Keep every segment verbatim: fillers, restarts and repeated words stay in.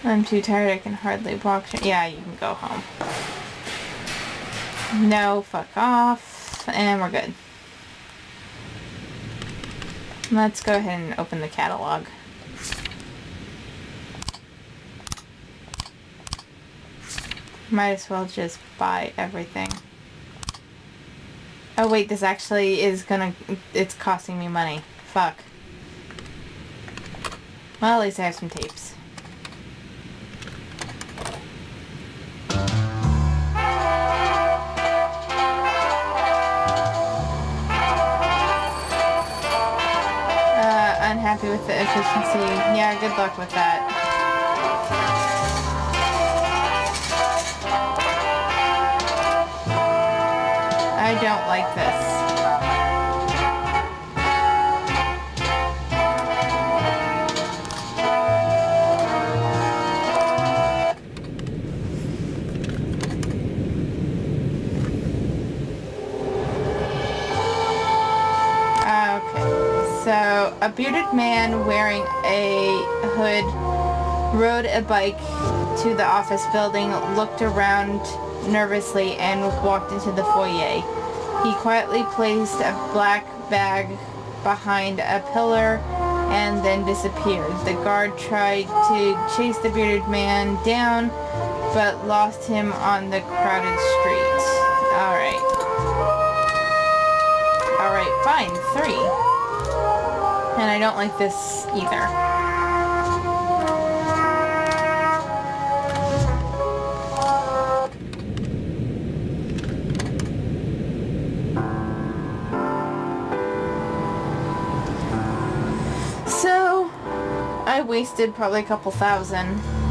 I'm too tired, I can hardly walk. Yeah, you can go home. No, fuck off. And we're good. Let's go ahead and open the catalog. Might as well just buy everything. Oh wait, this actually is gonna... It's costing me money. Fuck. Well, at least I have some tapes. Uh, unhappy with the efficiency. Yeah, good luck with that. I don't like this. Okay, so a bearded man wearing a hood rode a bike to the office building, looked around nervously, and walked into the foyer. He quietly placed a black bag behind a pillar and then disappeared. The guard tried to chase the bearded man down, but lost him on the crowded street. Alright. Alright, fine. Three. And I don't like this either. I wasted probably a couple thousand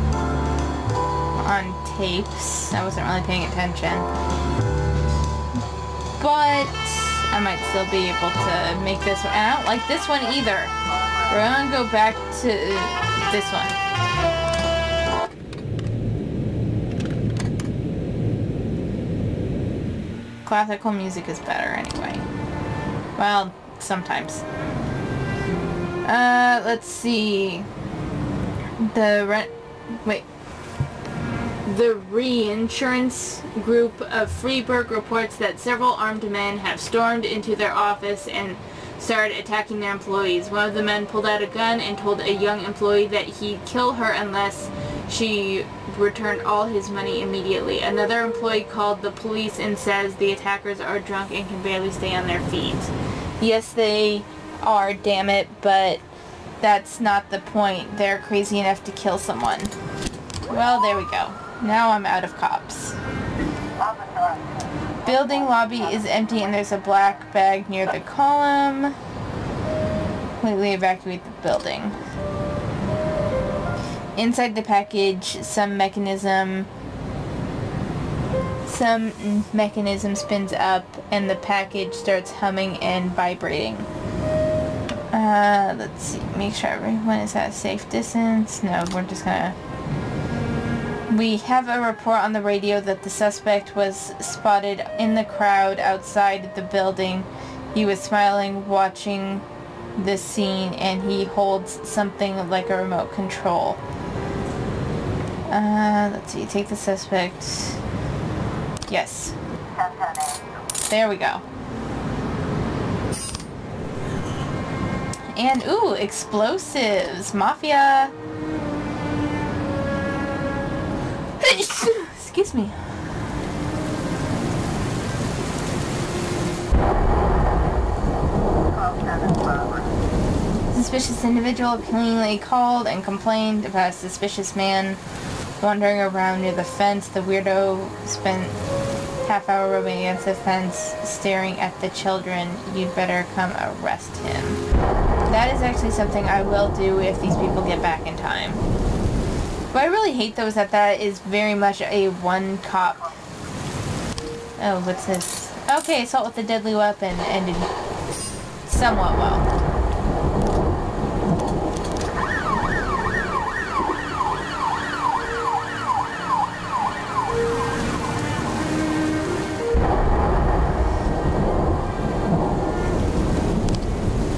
on tapes. I wasn't really paying attention. But I might still be able to make this one. And I don't like this one either. We're gonna go back to this one. Classical music is better anyway. Well, sometimes. Uh, let's see. The rent... Wait. The reinsurance group of Freeburg reports that several armed men have stormed into their office and started attacking their employees. One of the men pulled out a gun and told a young employee that he'd kill her unless she returned all his money immediately. Another employee called the police and says the attackers are drunk and can barely stay on their feet. Yes, they... are, damn it, but that's not the point. They're crazy enough to kill someone. Well, there we go. Now I'm out of cops. Building lobby is empty and there's a black bag near the column. Completely evacuate the building. Inside the package, some mechanism some mechanism spins up and the package starts humming and vibrating. Uh, let's see, make sure everyone is at a safe distance. No, we're just gonna... We have a report on the radio that the suspect was spotted in the crowd outside the building. He was smiling, watching the scene, and he holds something like a remote control. Uh, let's see, take the suspect. Yes. There we go. And, ooh, explosives. Mafia. Excuse me. Suspicious individual appealingly called and complained about a suspicious man wandering around near the fence. The weirdo spent half hour rubbing against the fence, staring at the children. You'd better come arrest him. That is actually something I will do if these people get back in time. What I really hate though is that that is very much a one cop. Oh, what's this? Okay, assault with a deadly weapon ended somewhat well.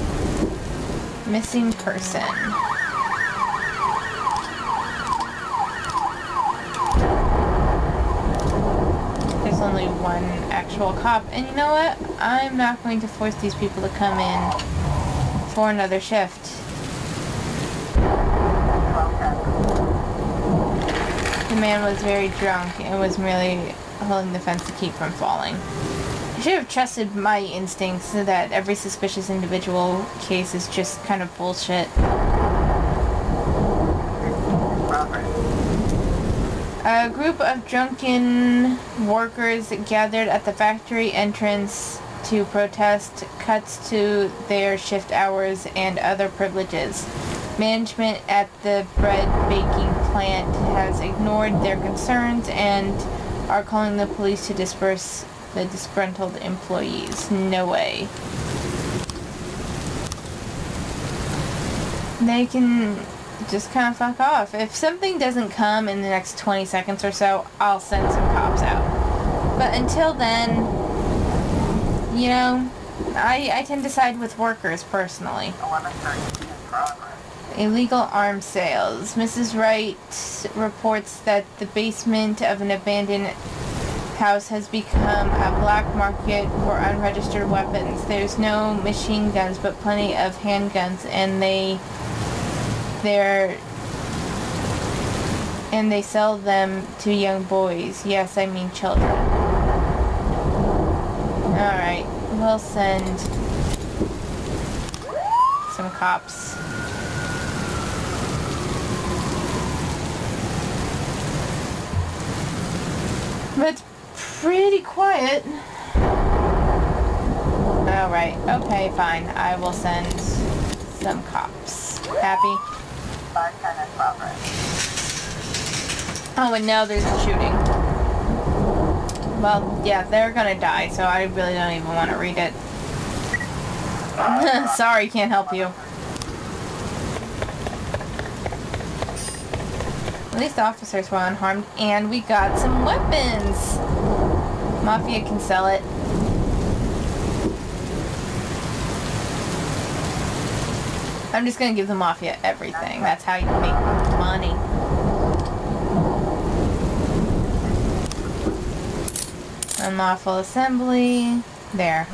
Missing person. one actual cop. And you know what? I'm not going to force these people to come in for another shift. The man was very drunk and was merely holding the fence to keep from falling. I should have trusted my instincts that every suspicious individual case is just kind of bullshit. A group of drunken workers gathered at the factory entrance to protest cuts to their shift hours and other privileges. Management at the bread baking plant has ignored their concerns and are calling the police to disperse the disgruntled employees. No way. They can just kind of fuck off. If something doesn't come in the next twenty seconds or so, I'll send some cops out. But until then, you know, I, I tend to side with workers personally. Illegal arms sales. Missus Wright reports that the basement of an abandoned house has become a black market for unregistered weapons. There's no machine guns, but plenty of handguns, and they they're and they sell them to young boys. Yes, I mean children. Alright, we'll send some cops. But it's pretty quiet. Alright, okay, fine. I will send some cops. Happy? Oh, and now there's the shooting. Well, yeah, they're gonna die, so I really don't even want to read it. Sorry, can't help you. At least the officers were unharmed, and we got some weapons! Mafia can sell it. I'm just gonna give the Mafia everything. That's how you make money. Unlawful assembly. There.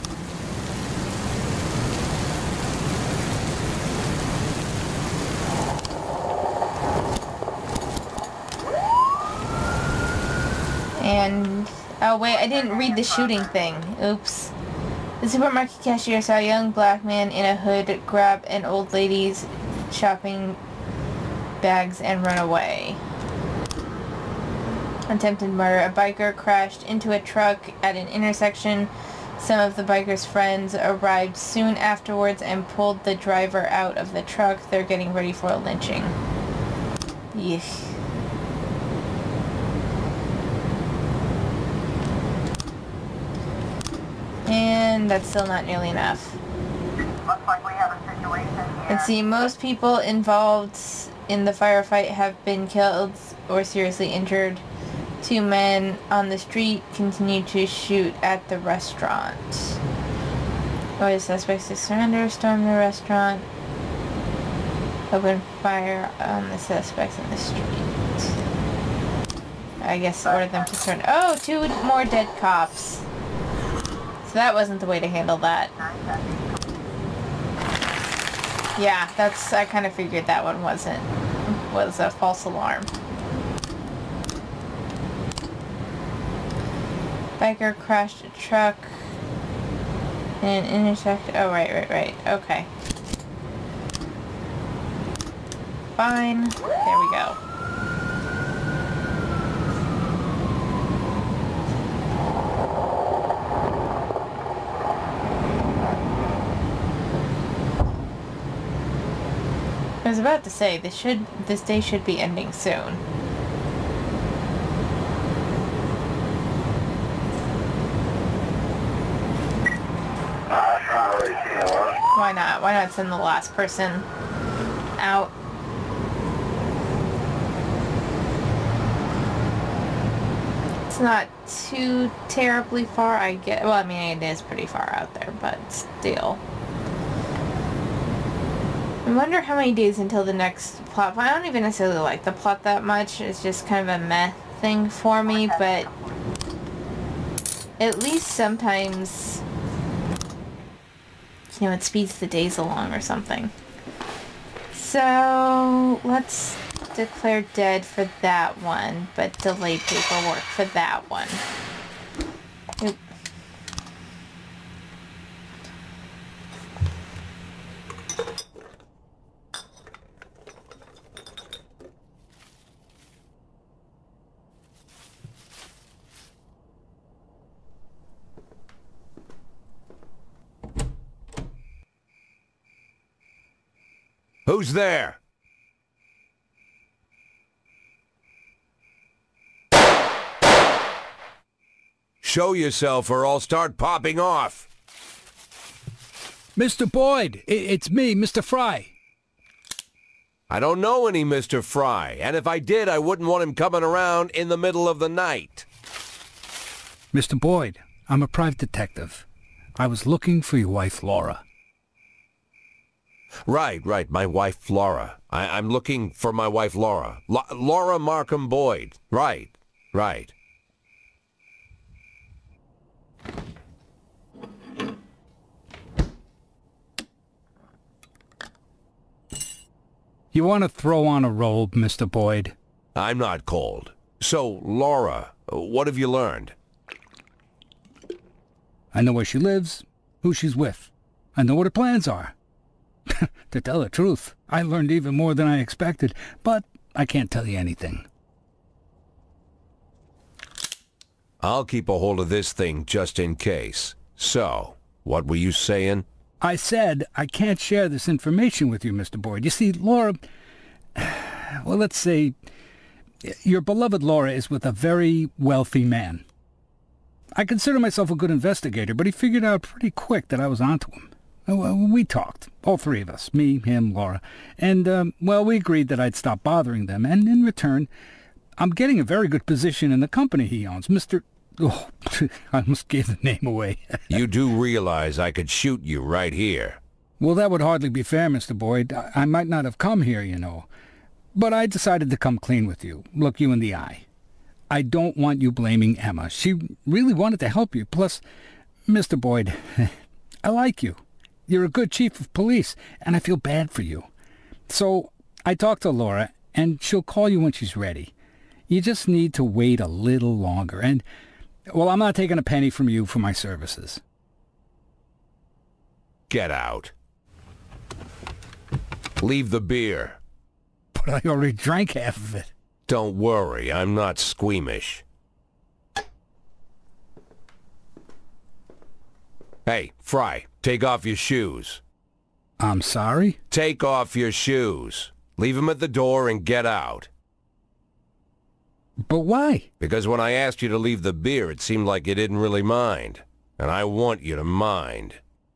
And, oh wait, I didn't read the shooting thing. Oops. The supermarket cashier saw a young black man in a hood grab an old lady's shopping bags and run away. Attempted murder. A biker crashed into a truck at an intersection. Some of the biker's friends arrived soon afterwards and pulled the driver out of the truck. They're getting ready for a lynching. Yeesh. And that's still not nearly enough. Looks like we have a situation here. Let's see, most people involved in the firefight have been killed or seriously injured. Two men on the street continue to shoot at the restaurant. Order suspects to surrender, storm the restaurant, open fire on the suspects in the street. I guess order them to surrender. Oh, two more dead cops. So that wasn't the way to handle that. Yeah, that's, I kind of figured that one wasn't, was a false alarm. Biker crashed a truck in an intersection. Oh, right, right, right. Okay. Fine. There we go. I was about to say, this should, this day should be ending soon. Why not? Why not send the last person out? It's not too terribly far, I get. Well, I mean, it is pretty far out there, but still. I wonder how many days until the next plot. I don't even necessarily like the plot that much. It's just kind of a meh thing for me, but at least sometimes, you know, it speeds the days along or something. So let's declare dead for that one, but delay paperwork for that one. Oop. Who's there? Show yourself or I'll start popping off. Mister Boyd, I it's me, Mister Fry. I don't know any Mister Fry, and if I did, I wouldn't want him coming around in the middle of the night. Mister Boyd, I'm a private detective. I was looking for your wife, Laura. Right, right, my wife, Laura. I I'm looking for my wife, Laura. La Laura Markham Boyd. Right, right. You want to throw on a robe, Mister Boyd? I'm not cold. So, Laura, what have you learned? I know where she lives, who she's with. I know what her plans are. To tell the truth, I learned even more than I expected, but I can't tell you anything. I'll keep a hold of this thing just in case. So, what were you saying? I said I can't share this information with you, Mister Boyd. You see, Laura... Well, let's say... Your beloved Laura is with a very wealthy man. I consider myself a good investigator, but he figured out pretty quick that I was onto him. We talked, all three of us, me, him, Laura, and, um, well, we agreed that I'd stop bothering them, and in return, I'm getting a very good position in the company he owns, Mister Oh, I almost gave the name away. You do realize I could shoot you right here. Well, that would hardly be fair, Mister Boyd. I, I might not have come here, you know. But I decided to come clean with you, look you in the eye. I don't want you blaming Emma. She really wanted to help you. Plus, Mister Boyd, I like you. You're a good chief of police, and I feel bad for you. So I talked to Laura, and she'll call you when she's ready. You just need to wait a little longer, and, well, I'm not taking a penny from you for my services. Get out. Leave the beer. But I already drank half of it. Don't worry, I'm not squeamish. Hey, Fry, take off your shoes. I'm sorry? Take off your shoes. Leave them at the door and get out. But why? Because when I asked you to leave the beer, it seemed like you didn't really mind. And I want you to mind.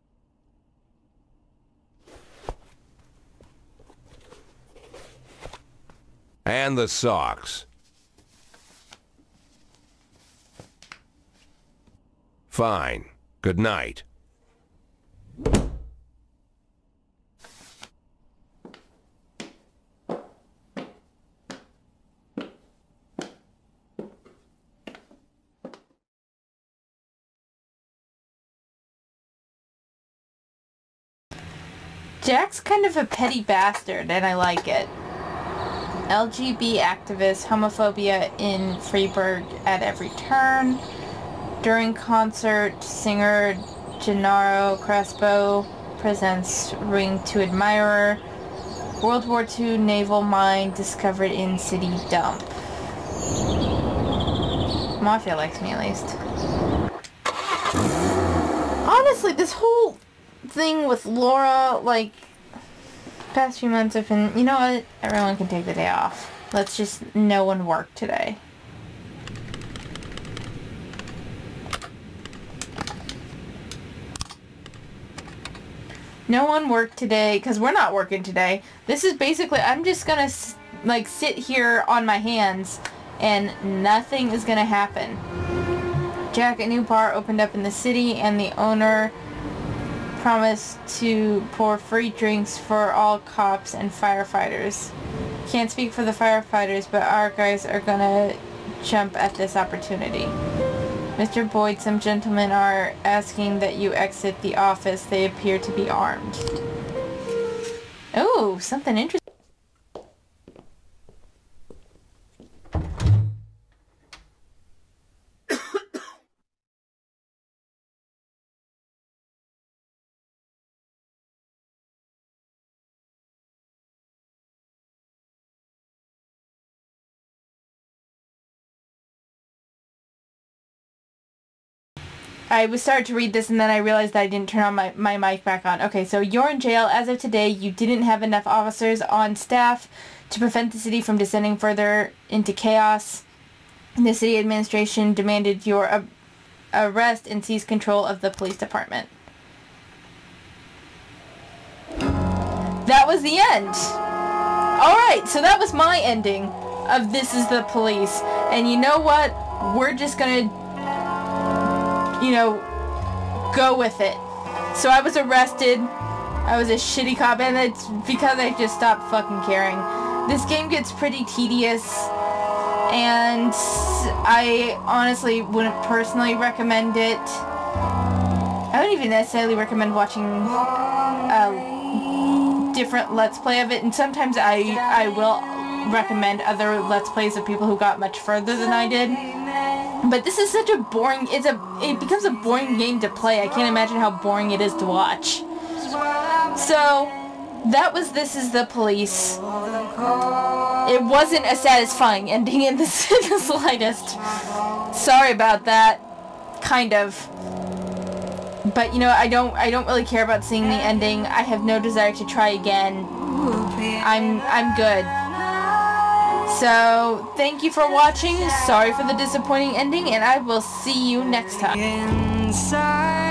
And the socks. Fine. Good night. Jack's kind of a petty bastard, and I like it. L G B T activist, homophobia in Freeburg at every turn. During concert, singer Gennaro Crespo presents Ring to Admirer. World War Two naval mine discovered in city dump. Mafia likes me at least. Honestly, this whole thing with Laura, like, past few months have been, you know what, everyone can take the day off. Let's just, no one work today. No one worked today, because we're not working today. This is basically, I'm just gonna, like, sit here on my hands, and nothing is gonna happen. Jack, a new bar opened up in the city, and the owner promised to pour free drinks for all cops and firefighters. Can't speak for the firefighters, but our guys are gonna jump at this opportunity. Mister Boyd, some gentlemen are asking that you exit the office. They appear to be armed. Oh, something interesting. I was started to read this and then I realized that I didn't turn on my, my mic back on. Okay, so you're in jail. As of today, you didn't have enough officers on staff to prevent the city from descending further into chaos. The city administration demanded your uh, arrest and seize control of the police department. That was the end. Alright, so that was my ending of This Is the Police. And you know what? We're just gonna... you know, go with it. So I was arrested. I was a shitty cop, and it's because I just stopped fucking caring. This game gets pretty tedious, and I honestly wouldn't personally recommend it. I wouldn't even necessarily recommend watching a different Let's Play of it, and sometimes I, I will recommend other Let's Plays of people who got much further than I did. But this is such a boring, it's a, it becomes a boring game to play. I can't imagine how boring it is to watch. So, that was This Is the Police. It wasn't a satisfying ending in the, in the slightest. Sorry about that. Kind of. But, you know, I don't, I don't really care about seeing the ending. I have no desire to try again. I'm, I'm good. So, thank you for watching. Sorry for the disappointing ending, and I will see you next time. Inside.